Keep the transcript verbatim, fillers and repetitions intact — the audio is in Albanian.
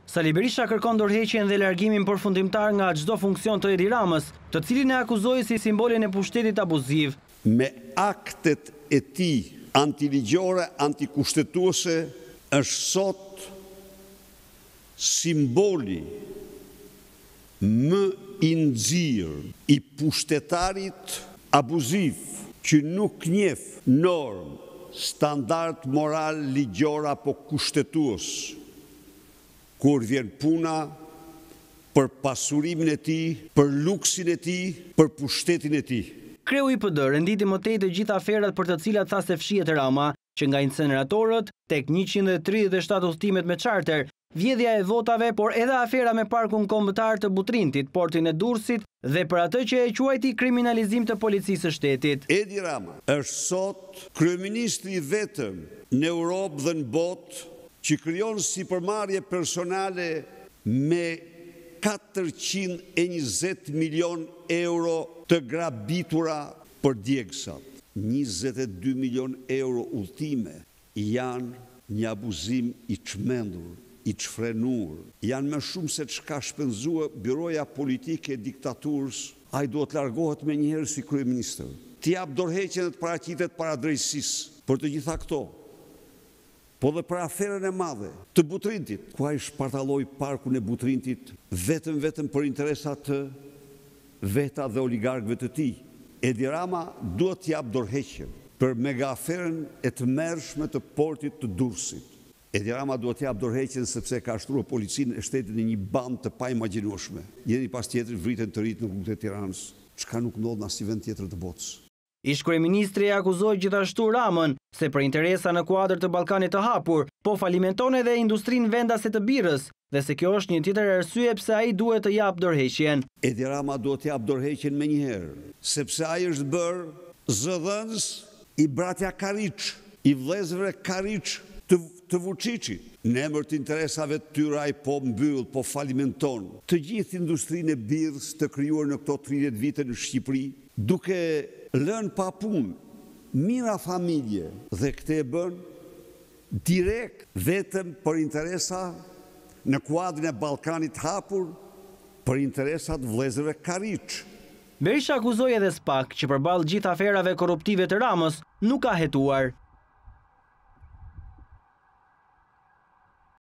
Sali Berisha kërkon ndërheqjen dhe largimin përfundimtar nga çdo funksion të Edi Ramës, të cilin e akuzoi si simbolin e pushtetit abuziv. Me aktet e tij antiligjore, antikushtetuese, është sot simboli më i nxirr i pushtetarit abuziv që nuk njeh norm, standard moral ligjor apo kushtetues kur vjen puna për pasurimin e tij, për luksin e tij, për pushtetin e tij. Kreu i P D renditi më tej të gjitha aferat për të cilat tha se fshihet Rama, që nga inceneratorët tek njëqind e tridhjetë e shtatë udhëtimet me charter, vjedhja e votave, por edhe afera me parkun kombëtar të Butrintit, portin e Durrësit dhe për atë që e quajti kriminalizim të policisë së shtetit. Edi Rama është sot kryeministri i vetëm në Europë dhe në botë që krijon sipërmarrje personale me katërqind e njëzet milion euro të grabitura për djegsat. njëzet e dy milion euro udhëtime janë një abuzim i çmendur, i çfrenur. Janë më shumë se çka shpenzua Byroja Politike e Diktaturës. Ai duhet largohet menjëherë si kryeminist. T'i jap dorëheqjen e të paraqitet para drejtësisë për të gjitha këto. Po dhe për aferën e madhe të Butrintit, ku ai shpartalloi parkun e Butrintit vetëm vetëm për interesat të veta dhe oligarkëve të tij. Edi Rama duhet t'i jap dorëheqjen për mega aferën e tmerrshme të portit të Durrësit. Edi Rama duhet t'i jap dorëheqjen sepse ka shtruar policinë e shtetit në një band të paimagjinueshme. Njëri pas tjetrit vriten të rit në rrugët e Tiranës, çka nuk ndodh në asnjë vend tjetër të botës. Ish kryeministri e akuzoi gjithashtu Ramën se për interesa në kuadër të Ballkanit të hapur, po falimenton edhe industrinë vendase të birrës dhe se kjo është një tjetër arsye pse ai duhet të jap dorëheqjen. Edi Rama duhet të jap dorëheqjen menjëherë, sepse ai është bërë zëdhënës i bratja Kariç, i vëllezërve Kariç të, të Vučićit. Në emër të interesave të tyre ai po mbyll, po falimenton të gjithë industrinë e birrës të krijuar në këto tridhjetë vite në Shqipëri, duke lënë pa punë mira familje dhe këtë e bën direkt vetëm për interesa në kuadrin e Ballkanit hapur, për interesat vëllezërve Kariç. Berisha akuzoi edhe SPAK që përballë gjithë aferave korruptive të Ramës nuk ka hetuar.